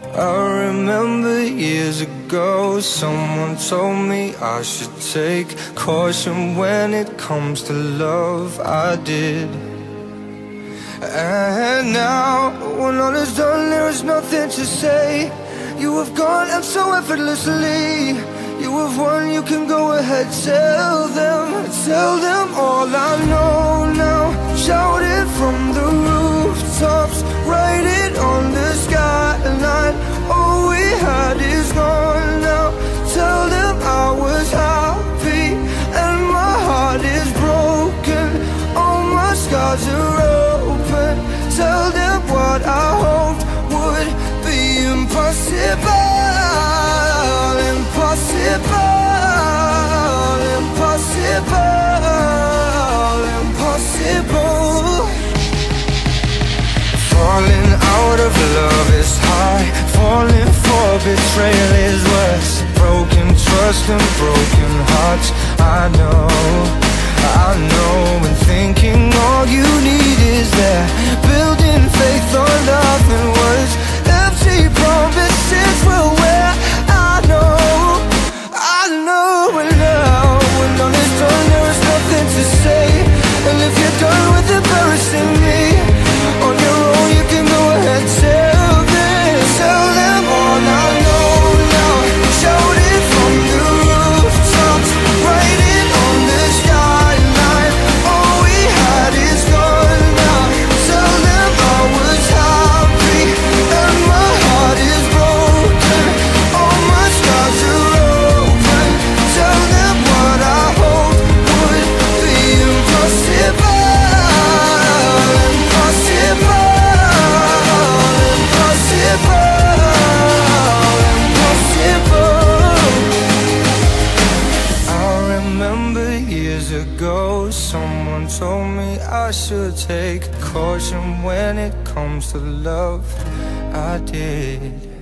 I remember years ago, someone told me I should take caution when it comes to love. I did. And now, when all is done, there is nothing to say. You have gone and so effortlessly. You have won, you can go ahead, tell them all I know now. Shout it from the rooftops, write it on the skyline. All we had is gone now. Tell them I was happy and my heart is broken. All my scars are open. Tell them what I hoped would be impossible. Impossible. Falling out of love is high. Falling for betrayal is worse. Broken trust and broken hearts. I know, and thinking all you need is there. Building faith on nothing words. Empty promises will wear. And now, when all is done, there is nothing to say. And if you're done with embarrassing me on your own, you can go ahead, tell them all I know now. Shout it from the rooftops, write it on the skyline. All we had is gone now. Tell them I was happy and my heart is broken. All my scars are open. Tell them what I hoped would be impossible. Ago, someone told me I should take caution when it comes to love. I did.